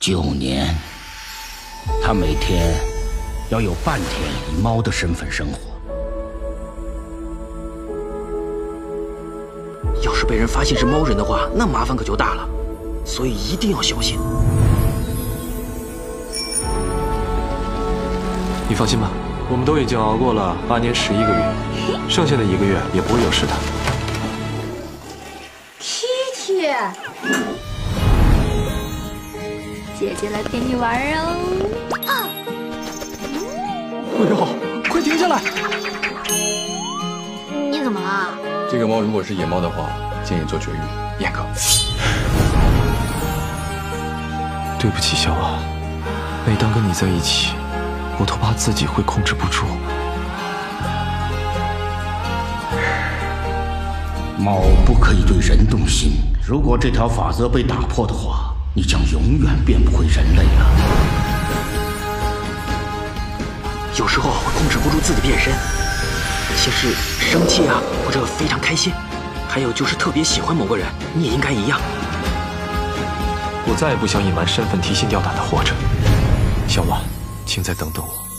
9年，他每天要有半天以猫的身份生活。 要是被人发现是猫人的话，那麻烦可就大了，所以一定要小心。 你放心吧，我们都已经熬过了8年11个月，剩下的1个月也不会有事的。 Kitty， 姐姐来陪你玩哦。 不要，快停下来！ 你怎么了？ 这个猫如果是野猫的话，建议做绝育，严格。 对不起，小婉，每当跟你在一起，我都怕自己会控制不住。 猫不可以对人动心，如果这条法则被打破的话，你将永远变不回人类了。 有时候会控制不住自己变身，先是生气啊，或者非常开心，还有就是特别喜欢某个人，你也应该一样。 我再也不想隐瞒身份、提心吊胆的活着。小婉，请再等等我。